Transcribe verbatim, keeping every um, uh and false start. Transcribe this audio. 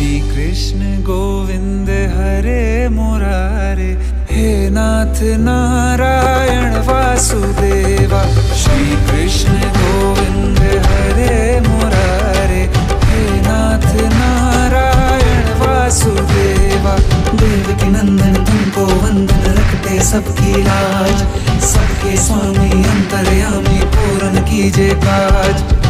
श्री कृष्ण गोविंद हरे मुरारे, हे नाथ नारायण वासुदेवा। श्री कृष्ण गोविंद हरे मुरारे, हे नाथ नारायण वासुदेवा। देवकी नंदन तुमको वंदन, रखते सबकी लाज, सबके स्वामी अंतर्यामी पूर्ण कीजिए काज।